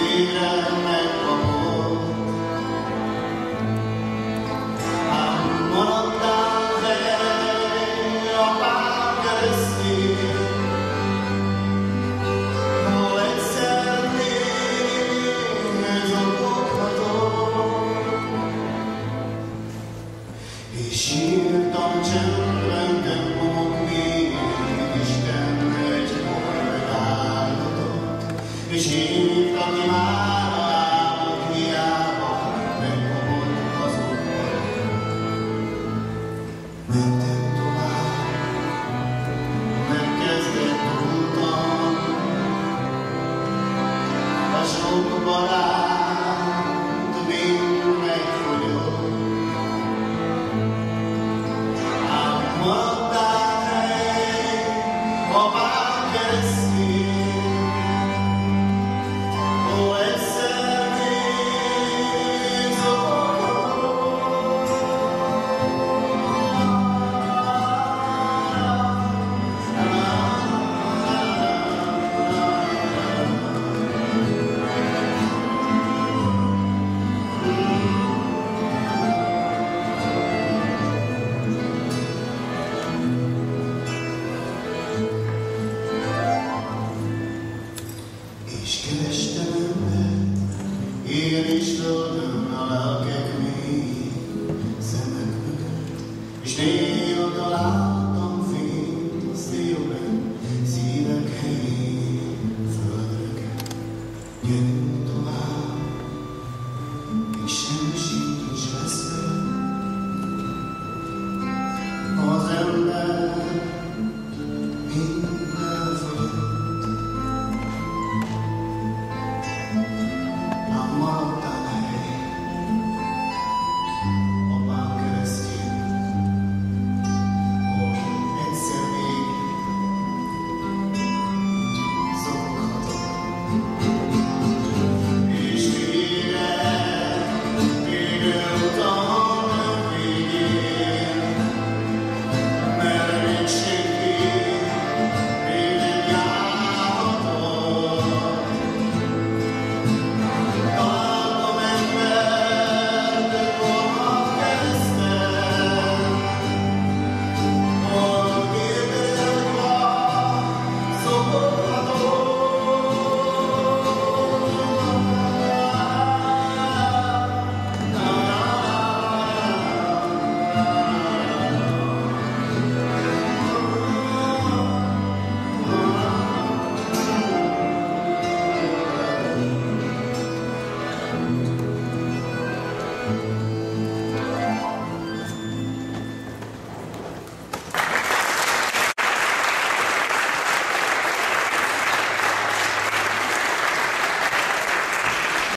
Sírtam csendben, de maguk még Isten egy oldálatot, és hívtam ki már a lábak hiába, megkapott az oldal. Mentem tovább, megkezdett utam, a sok barát mind megfogyott. És kerestem öndet, én is földön a lelkek mély szemek mögött, és néha találtam fényt a szélben, szívek helyén, földre kell.